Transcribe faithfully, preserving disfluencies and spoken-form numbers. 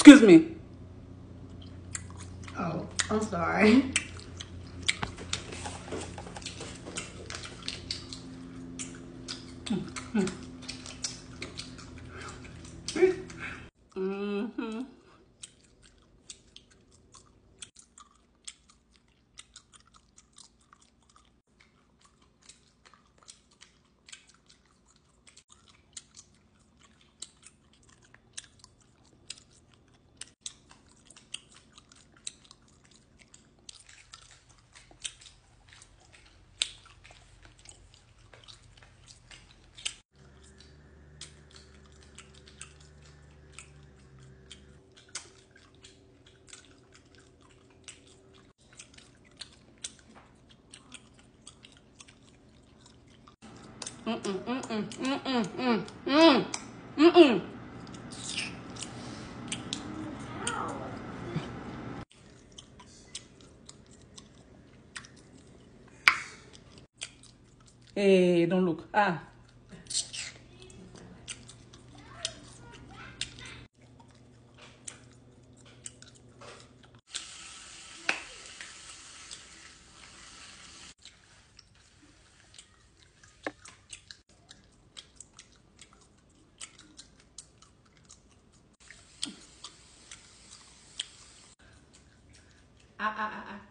Excuse me. Oh, I'm sorry. Mm-hmm. Mm-mm, mm-mm, mm-mm, mm-mm, mm-mm, mm-mm. Hey, don't look. Ah. Ah, ah, ah, ah.